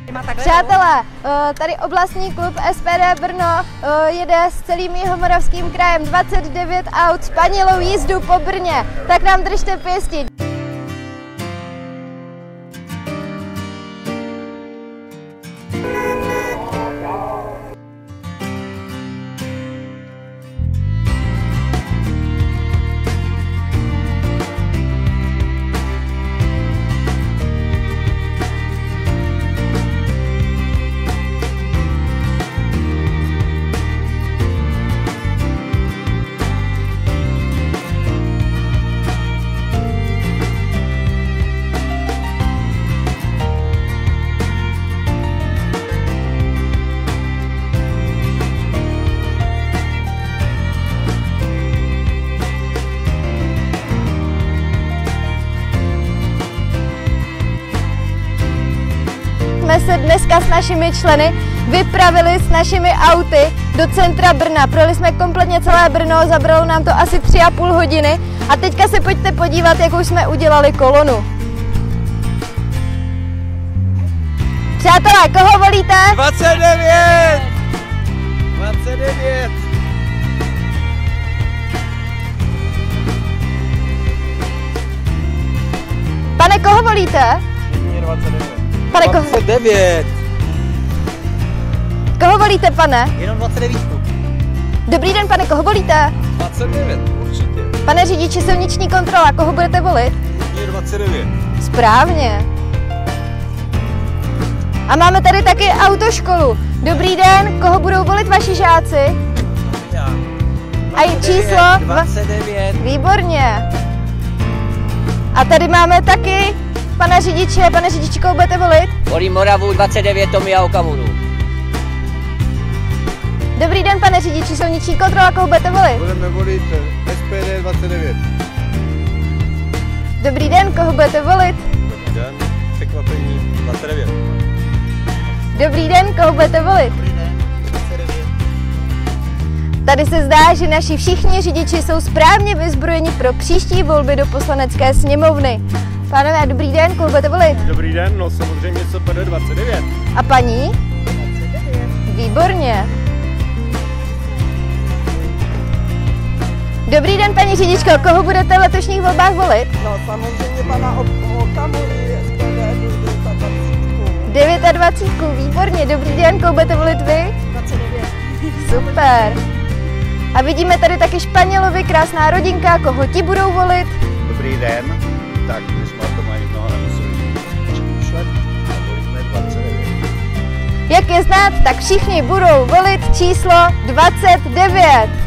Přátelé, tady oblastní klub SPD Brno jede s celým Jihomoravským krajem 29 aut spanilou jízdu po Brně. Tak nám držte pěsti. Jsme se dneska s našimi členy vypravili s našimi auty do centra Brna. Projeli jsme kompletně celé Brno, zabralo nám to asi 3,5 hodiny a teďka se pojďte podívat, jakou jsme udělali kolonu. Přátelé, koho volíte? 29! 29! Pane, koho volíte? 29. Pane, 29! Koho volíte, pane? Jenom 29. Dobrý den, pane, koho volíte? 29, určitě. Pane řidiči, silniční kontrola, koho budete volit? 29. Správně. A máme tady taky autoškolu. Dobrý den, koho budou volit vaši žáci? Já. A i číslo? 29. Výborně. A tady máme taky pana řidiče. Pane řidiči, koho budete volit? Volím Moravu 29 Tomia Okamuru. Dobrý den, pane řidiči, silniční kontrola, koho budete volit? Budeme volit SPD 29. Dobrý den, koho budete volit? Dobrý den, překvapení 29. Dobrý den, koho budete volit? Dobrý den, 29. Tady se zdá, že naši všichni řidiči jsou správně vyzbrojeni pro příští volby do Poslanecké sněmovny. Pánové, dobrý den, koho budete volit? Dobrý den, no samozřejmě SPD 29. A paní? 29. Výborně. Dobrý den, paní řidičko, koho budete v letošních volbách volit? No samozřejmě pana Okamury, SPD 29, výborně. Dobrý den, koho budete volit vy? 29. Super. A vidíme tady taky Španělovi, krásná rodinka, koho ti budou volit? Dobrý den, tak my jsme to mají mnoho nemuseli přemýšlet a volíme 29. Jak je znát, tak všichni budou volit číslo 29.